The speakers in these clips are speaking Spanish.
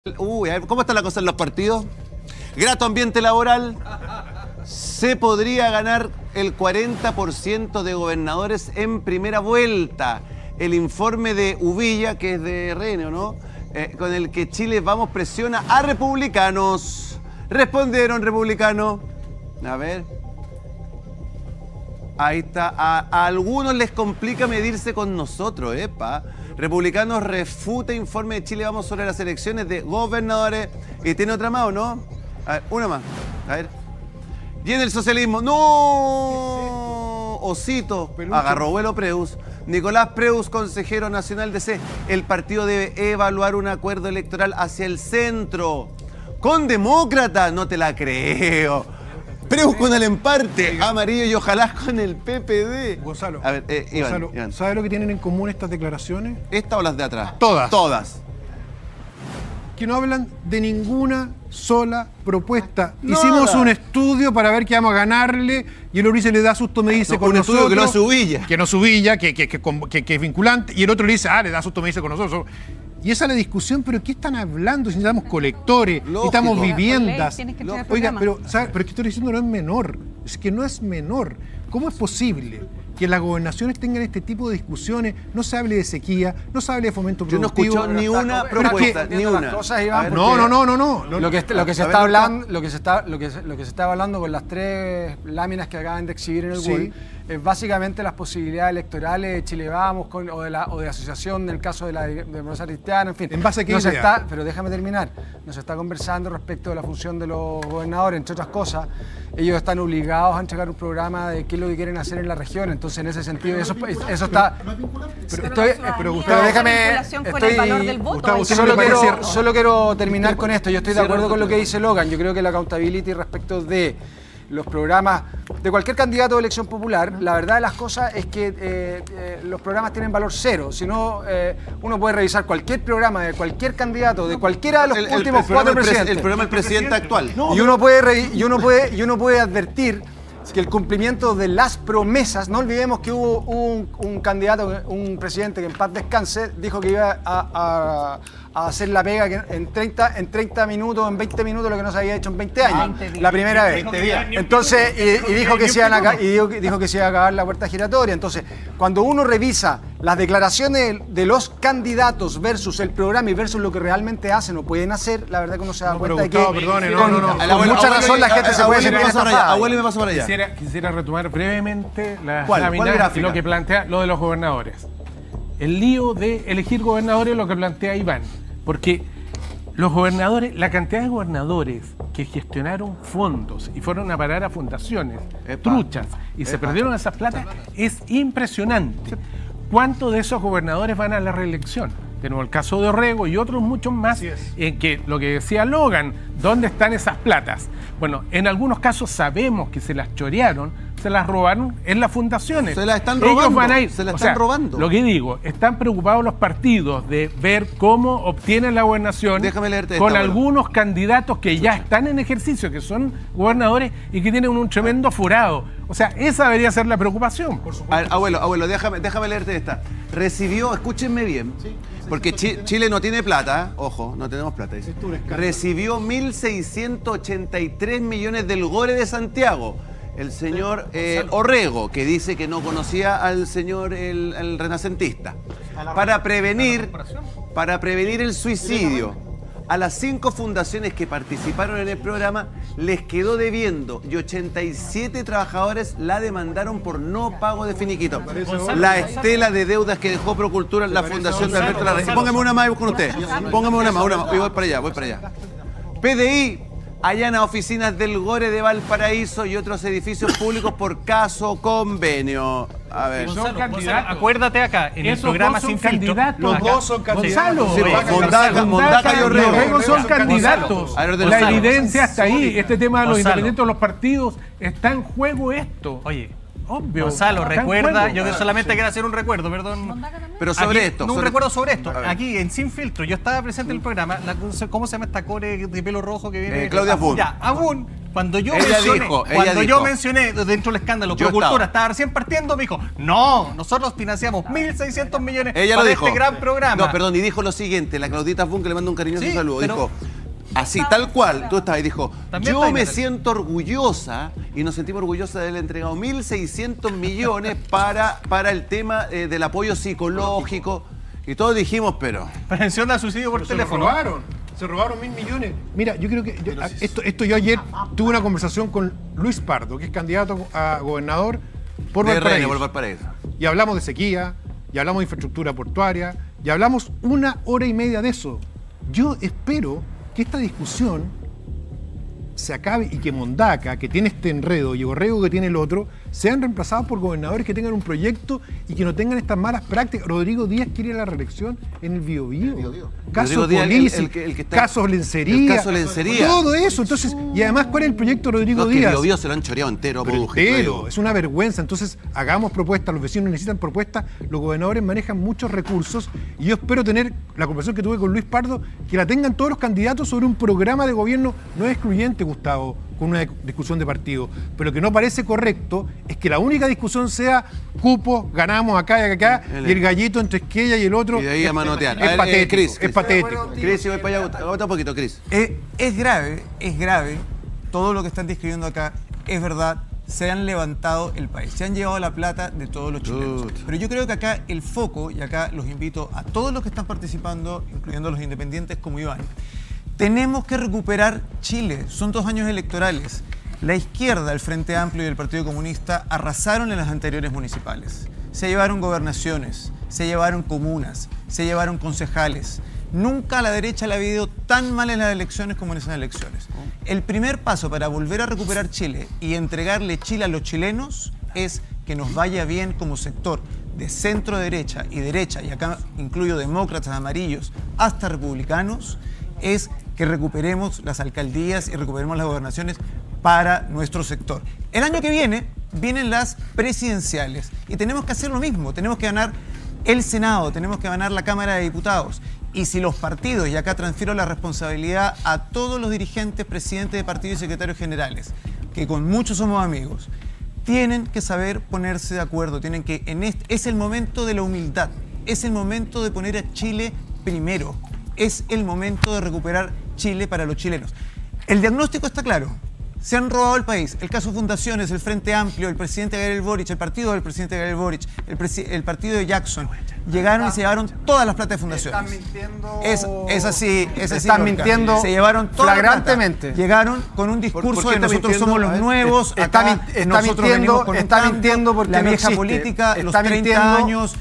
A ver, ¿cómo está la cosa en los partidos? Grato ambiente laboral. Se podría ganar el 40% de gobernadores en primera vuelta. El informe de Uvilla, que es de RN, ¿no? Con el que Chile Vamos presiona a republicanos. Respondieron republicanos. A ver. Ahí está. A algunos les complica medirse con nosotros, epa. Republicanos refuta informe de Chile Vamos sobre las elecciones de gobernadores. Y tiene otra más, ¿o no? A ver, una más. A ver. Y en el socialismo, ¡no! Osito, agarró vuelo Preus. Nicolás Preus, consejero nacional de C. El partido debe evaluar un acuerdo electoral hacia el centro. Con demócratas, no te la creo. Preus con el emparte, amarillo y ojalá con el PPD. Gonzalo, a ver, Iván. ¿Sabes lo que tienen en común estas declaraciones? ¿Esta o las de atrás? Todas. Todas. Que no hablan de ninguna sola propuesta. Nada. Hicimos un estudio para ver qué vamos a ganarle y el Ulises le da susto, me dice, con nosotros. Que no hace Uvilla. Que no es Uvilla, que es vinculante. Y el otro le dice, le da susto, me dice, con nosotros. Y esa es la discusión, pero ¿qué están hablando? Si necesitamos colectores, necesitamos viviendas. Oiga, pero es que estoy diciendo no es menor. Es que no es menor. ¿Cómo es posible que las gobernaciones tengan este tipo de discusiones? No se hable de sequía, no se hable de fomento productivo. Yo no escucho ni una propuesta, ni una. Cosas, Iván, no. Lo que se está hablando con las tres láminas que acaban de exhibir en el Word es básicamente las posibilidades electorales de Chile Vamos o de asociación en el caso de la democracia cristiana, en fin. ¿En base a qué idea? Pero déjame terminar. Nos está conversando respecto de la función de los gobernadores, entre otras cosas. Ellos están obligados a entregar un programa de qué es lo que quieren hacer en la región. Entonces, en ese sentido, eso está... Pero Gustavo, déjame... Gustavo, solo quiero terminar con esto. Yo estoy de acuerdo con lo que dice Logan. Yo creo que la accountability respecto de los programas de cualquier candidato de elección popular, la verdad de las cosas es que los programas tienen valor cero. Si no, uno puede revisar cualquier programa de cualquier candidato, de cualquiera de los últimos cuatro presidentes. El programa del presidente actual. No, y uno puede advertir que el cumplimiento de las promesas, no olvidemos que hubo un candidato, un presidente que en paz descanse, dijo que iba a hacer la pega que en 30 minutos, en 20 minutos, lo que no se había hecho en 20 años. La primera vez. Entonces, y dijo que se iba a acabar la puerta giratoria. Entonces, cuando uno revisa las declaraciones de los candidatos versus el programa y versus lo que realmente hacen o pueden hacer, la verdad que uno se da cuenta de que con mucha razón la gente se puede sentir estafada. Abuelo, me paso para allá. Quisiera retomar brevemente la lámina y lo que plantea lo de los gobernadores. El lío de elegir gobernadores es lo que plantea Iván, porque los gobernadores, la cantidad de gobernadores que gestionaron fondos y fueron a parar a fundaciones truchas y se perdieron esas platas es impresionante. ¿Cuántos de esos gobernadores van a la reelección? Tenemos el caso de Orrego y otros muchos más, en que lo que decía Logan, ¿dónde están esas platas? Bueno, en algunos casos sabemos que se las chorearon, se las robaron en las fundaciones. Se las están robando. Ellos van a ir, se las están robando. Lo que digo, están preocupados los partidos de ver cómo obtienen la gobernación con algunos candidatos que ya están en ejercicio, que son gobernadores y que tienen un tremendo furado. O sea, esa debería ser la preocupación. Por supuesto. A ver, abuelo, déjame leerte esta. Recibió, escúchenme bien, porque Chile no tiene plata, ojo, no tenemos plata, dice. Recibió 1.683 millones del Gore de Santiago. El señor Orrego, que dice que no conocía al señor el renacentista. Para prevenir el suicidio, a las 5 fundaciones que participaron en el programa les quedó debiendo y 87 trabajadores la demandaron por no pago de finiquito. La estela de deudas que dejó Procultura en la fundación de Alberto Larraín. Póngame una más y voy con usted. Póngame una más. Y voy para allá. PDI allana oficinas del Gore de Valparaíso y otros edificios públicos por caso convenio. A ver. Gonzalo, acuérdate acá, en el programa Sin Filtro. Los dos son candidatos. Mondaca y Orrego son candidatos. La evidencia está ahí. Este tema de los independientes de los partidos, está en juego esto. Oye, Obvio. Gonzalo, recuerda, yo solamente quiero hacer un recuerdo, perdón. Pero sobre aquí, esto. No, un recuerdo sobre esto. Aquí, en Sin Filtro, yo estaba presente en el programa. ¿Cómo se llama esta core de pelo rojo que viene? Claudia Abun. Ya, Abun. Cuando yo mencioné dentro del escándalo, Procultura estaba recién partiendo, me dijo, no, nosotros financiamos 1.600 millones para este gran programa. No, perdón, y dijo lo siguiente, la Claudita Abun, que le manda un cariñoso saludo, dijo... Así, tal cual, tú estabas y dijo, yo me siento orgullosa y nos sentimos orgullosos de haberle entregado 1.600 millones para el tema del apoyo psicológico. Y todos dijimos, pero... Prevención del suicidio por teléfono. Se robaron 1.000 millones. Mira, yo creo que esto yo ayer tuve una conversación con Luis Pardo, que es candidato a gobernador por Valparaíso. Y hablamos de sequía, y hablamos de infraestructura portuaria, y hablamos 1 hora y media de eso. Yo espero que esta discusión se acabe y que Mondaca, que tiene este enredo, y Orrego, que tiene el otro, sean reemplazados por gobernadores que tengan un proyecto y que no tengan estas malas prácticas. Rodrigo Díaz quiere ir a la reelección en el Biobío. Casos Polisi, casos Lencería, todo eso. Entonces, y además, ¿cuál es el proyecto de Rodrigo Díaz? El Biobío se lo han choreado entero. Entero, es una vergüenza. Entonces, hagamos propuestas, los vecinos necesitan propuestas, los gobernadores manejan muchos recursos y yo espero tener la conversación que tuve con Luis Pardo, que la tengan todos los candidatos sobre un programa de gobierno no excluyente, Gustavo, con una discusión de partido. Pero lo que no parece correcto es que la única discusión sea cupos, ganamos acá y acá, y el gallito entre Esquella y el otro. Y de ahí a manotear. Es patético. Es patético. Cris, voy para allá. Aguanta un poquito, Cris. Es grave todo lo que están describiendo acá. Es verdad, se han levantado el país, se han llevado la plata de todos los chilenos. Pero yo creo que acá el foco, y acá los invito a todos los que están participando, incluyendo a los independientes como Iván, tenemos que recuperar Chile. Son 2 años electorales. La izquierda, el Frente Amplio y el Partido Comunista arrasaron en las anteriores municipales. Se llevaron gobernaciones, se llevaron comunas, se llevaron concejales. Nunca a la derecha la ha habido tan mal en las elecciones como en esas elecciones. El primer paso para volver a recuperar Chile y entregarle Chile a los chilenos es que nos vaya bien como sector de centro derecha, y acá incluyo demócratas, amarillos, hasta republicanos, es que recuperemos las alcaldías y recuperemos las gobernaciones para nuestro sector. El año que viene, vienen las presidenciales y tenemos que hacer lo mismo. Tenemos que ganar el Senado, tenemos que ganar la Cámara de Diputados. Y si los partidos, y acá transfiero la responsabilidad a todos los dirigentes, presidentes de partidos y secretarios generales, que con muchos somos amigos, tienen que saber ponerse de acuerdo, es el momento de la humildad, es el momento de poner a Chile primero. Es el momento de recuperar Chile para los chilenos. El diagnóstico está claro. Se han robado el país. El caso Fundaciones, el Frente Amplio, el presidente Gabriel Boric, el partido del presidente Gabriel Boric, el partido de Jackson, llegaron y se llevaron todas las plata de Fundaciones. Están mintiendo. Es así. Están mintiendo. Se llevaron toda flagrantemente. La plata. Llegaron con un discurso de nosotros somos los nuevos. Está mintiendo porque la no vieja existe. Política, los 30 años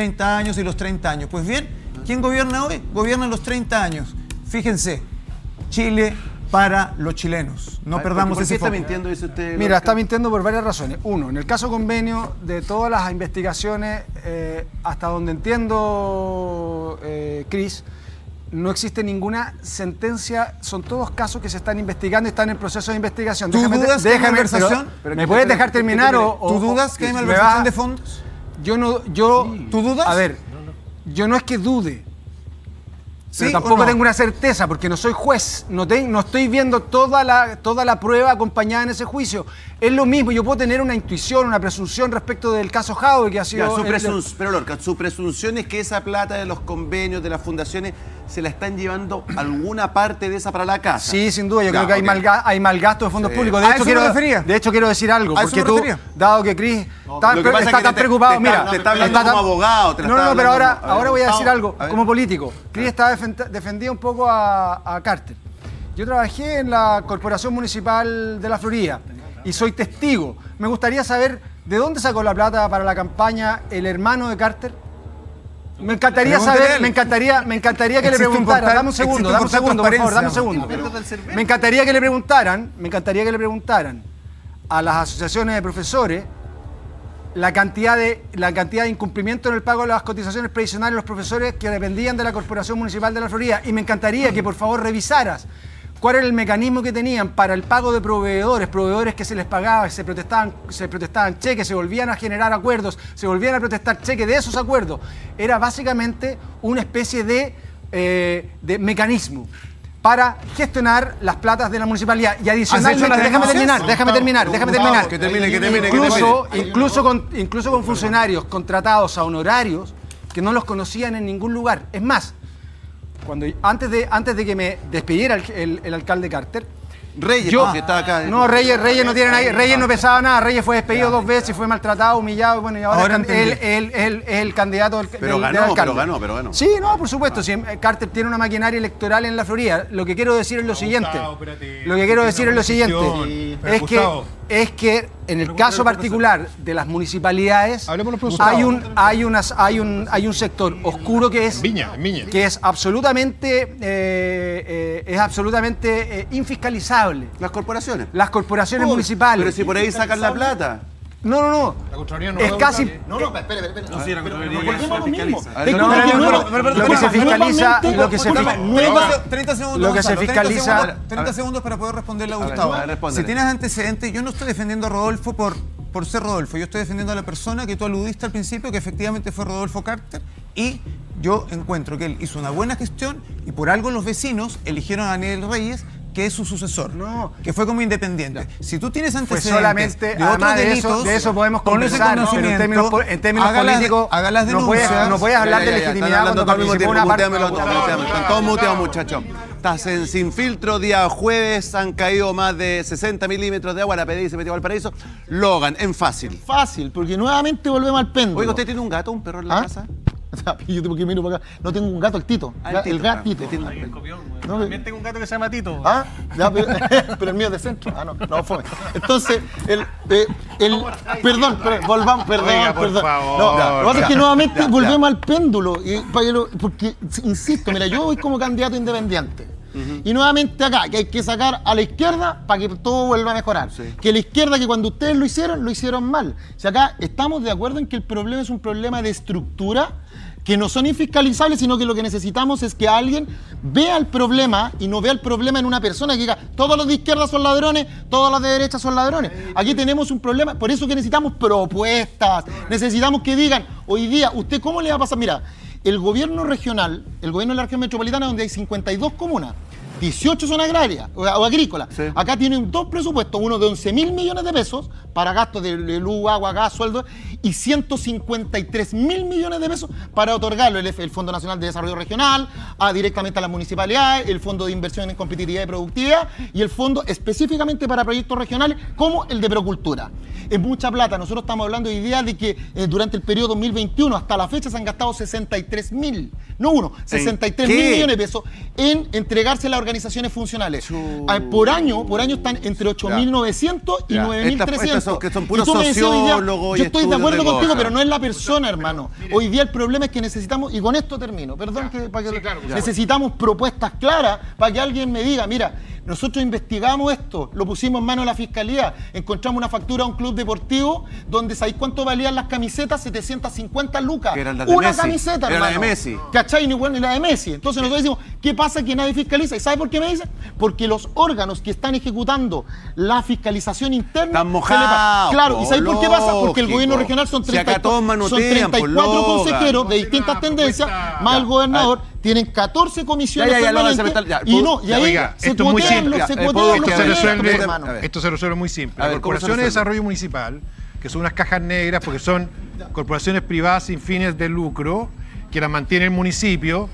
y los 30 años. Pues bien, ¿quién gobierna hoy? Gobiernan los 30 años. Fíjense, Chile para los chilenos. No perdamos ese foco. ¿Por qué está mintiendo, dice usted? Mira, está mintiendo por varias razones. Uno, en el caso convenio, de todas las investigaciones, hasta donde entiendo, Cris, no existe ninguna sentencia, son todos casos que se están investigando y están en proceso de investigación. ¿Tú dudas que hay malversación? ¿Me puedes dejar terminar ¿Tú dudas que hay malversación de fondos? ¿Tú dudas? A ver, yo no es que dude. Pero tampoco tengo una certeza, porque no soy juez, no estoy viendo toda la prueba acompañada en ese juicio. Es lo mismo, yo puedo tener una intuición, una presunción respecto del caso Jadwe, que ha sido... Pero Lorca, su presunción es que esa plata de los convenios, de las fundaciones, se la están llevando alguna parte de esa para la casa. Sí, sin duda, yo creo que hay mal gasto de fondos públicos. De hecho, quiero decir algo, porque tú, dado que Cris está tan preocupado... Mira, te está hablando como abogado. No, pero ahora voy a decir algo, como político. Cris defendía un poco a Carter. Yo trabajé en la Corporación Municipal de la Florida y soy testigo. Me gustaría saber de dónde sacó la plata para la campaña el hermano de Carter. Me encantaría saber, me encantaría que le preguntara. Dame un segundo, por favor, dame un segundo. Me encantaría que le preguntaran a las asociaciones de profesores la cantidad de incumplimiento en el pago de las cotizaciones previsionales de los profesores que dependían de la Corporación Municipal de la Florida. Y me encantaría que por favor revisaras ¿Cuál era el mecanismo que tenían para el pago de proveedores que se les pagaba, se protestaban cheques, se volvían a generar acuerdos, se volvían a protestar cheques de esos acuerdos? Era básicamente una especie de mecanismo para gestionar las platas de la municipalidad. Y adicionalmente, déjame terminar. Que termine. Incluso con funcionarios contratados a honorarios que no los conocían en ningún lugar. Es más, antes de que me despidiera el alcalde Carter, Reyes, que está acá. No, Reyes no tiene nadie. Reyes no pesaba nada. Reyes fue despedido 2 veces, fue maltratado, humillado. Bueno, y ahora es el candidato del alcalde. Pero ganó. Sí, no, por supuesto. Si Carter tiene una maquinaria electoral en la Florida. Lo que quiero decir es lo siguiente. Es que en el caso particular de las municipalidades hay un sector oscuro que es Viña. Que es absolutamente infiscalizable. Las corporaciones municipales. Pero si por ahí sacan la plata. No. La Contraloría no es casi. espere. Lo que se fiscaliza. 30 segundos para poder responderle a Gustavo. Si tienes antecedentes, yo no estoy defendiendo a Rodolfo por ser Rodolfo. Yo estoy defendiendo a la persona que tú aludiste al principio, que efectivamente fue Rodolfo Carter, y yo encuentro que él hizo una buena gestión y por algo los vecinos eligieron a Daniel Reyes, que es su sucesor, que fue como independiente. Si tú tienes antecedentes solamente, de otros delitos, de eso podemos conversar, pero en términos políticos no puedes hablar de legitimidad cuando participó una parte. Están todos muteados, muchachos. Estás en Sin Filtro, día jueves, han caído más de 60 milímetros de agua, la PDI se metió al paraíso. Logan, en fácil. Fácil, porque nuevamente volvemos al péndulo. Oiga, ¿usted tiene un gato, un perro en la casa? Yo tengo que mirar para acá. No tengo un gato, el Tito. El gatito. También tengo un gato que se llama Tito. Pero el mío es de centro. No, fome. Entonces, perdón, volvamos, perdón. Por favor. Lo que pasa es que nuevamente volvemos al péndulo. Porque, insisto, mira, yo voy como candidato independiente. Y nuevamente acá, que hay que sacar a la izquierda para que todo vuelva a mejorar. Que la izquierda, que cuando ustedes lo hicieron mal. Si acá estamos de acuerdo en que el problema es un problema de estructura, que no son infiscalizables, sino que lo que necesitamos es que alguien vea el problema y no vea el problema en una persona que diga, todos los de izquierda son ladrones, todos los de derecha son ladrones. Aquí tenemos un problema, por eso que necesitamos propuestas, necesitamos que digan, hoy día, ¿usted cómo le va a pasar? Mira, el gobierno regional, el gobierno de la región metropolitana, donde hay 52 comunas, 18 son agrarias o agrícolas. Acá tienen 2 presupuestos, uno de 11.000 millones de pesos para gastos de luz, agua, gas, sueldo, y 153.000 millones de pesos para otorgarlo el Fondo Nacional de Desarrollo Regional, directamente a las municipalidades, el Fondo de Inversión en Competitividad y Productividad y el fondo específicamente para proyectos regionales como el de Procultura. Es mucha plata. Nosotros estamos hablando hoy día de que durante el periodo 2021 hasta la fecha se han gastado 63.000 millones de pesos en entregarse a las organizaciones funcionales. Por año están entre 8.900 y 9.300. Que son puros sociólogos. Yo estoy de acuerdo contigo, pero no es la persona, hermano. Hoy día el problema es que necesitamos, y con esto termino, necesitamos propuestas claras para que alguien me diga, mira, nosotros investigamos esto, lo pusimos en manos de la Fiscalía, encontramos una factura a un club deportivo donde, ¿sabéis cuánto valían las camisetas? 750 lucas. Una camiseta, hermano. Era la de Messi. ¿Cachai? Ni la de Messi. Entonces nosotros decimos, ¿qué pasa que nadie fiscaliza? ¿Y sabe por qué me dicen? Porque los órganos que están ejecutando la fiscalización interna están mojados. Claro, ¿y sabéis por qué pasa? Porque el gobierno regional son 34 consejeros de distintas tendencias, más el gobernador, tienen 14 comisiones permanentes. Y ahí esto es muy simple. Esto se resuelve muy simple. Las corporaciones de desarrollo municipal, que son unas cajas negras porque son corporaciones privadas sin fines de lucro, que las mantiene el municipio,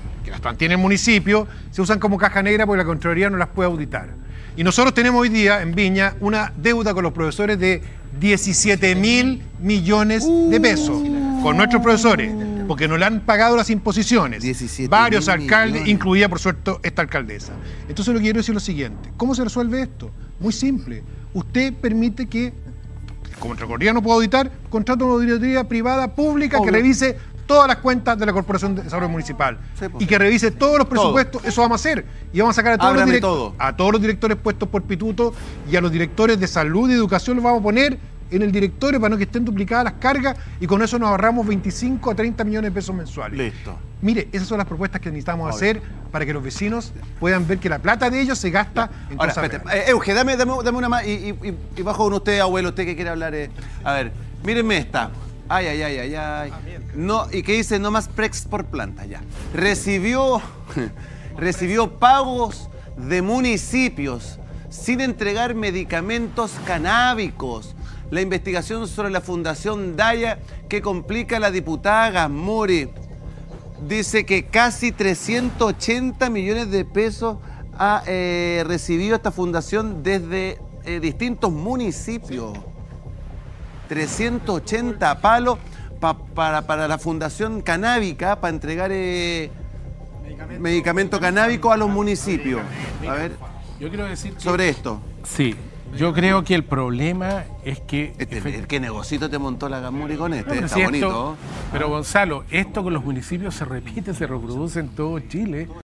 se usan como caja negra porque la Contraloría no las puede auditar. Y nosotros tenemos hoy día en Viña una deuda con los profesores de 17.000 millones de pesos, con nuestros profesores, porque no le han pagado las imposiciones. Varios alcaldes, incluida por suerte esta alcaldesa. Entonces lo que quiero decir es lo siguiente. ¿Cómo se resuelve esto? Muy simple. Usted permite que, como Contraloría no puede auditar, contrata una auditoría privada pública que revise todas las cuentas de la Corporación de Desarrollo Municipal y que revise todos los presupuestos. Eso vamos a hacer. Y vamos a sacar a todos los directores puestos por pituto y a los directores de salud y educación los vamos a poner en el directorio para no que estén duplicadas las cargas, y con eso nos ahorramos 25 a 30 millones de pesos mensuales. Listo. Mire, esas son las propuestas que necesitamos hacer para que los vecinos puedan ver que la plata de ellos se gasta en Ahora, cosas espérate, Euge, dame una más y bajo con usted, abuelo, usted que quiere hablar. A ver, mírenme esta. Ay. No, y que dice no más prex por planta, ya. Recibió pagos de municipios sin entregar medicamentos canábicos. La investigación sobre la Fundación Daya que complica a la diputada Gasmuri. Dice que casi 380 millones de pesos ha recibido esta fundación desde distintos municipios. 380 palos para la Fundación Canábica, para entregar medicamento canábico a los municipios. A ver, yo quiero decir sobre esto. Sí, yo creo que el problema es que... ¿Qué negocito te montó la Gasmuri con este? No, está bonito. Pero Gonzalo, esto con los municipios se repite, se reproduce en todo Chile.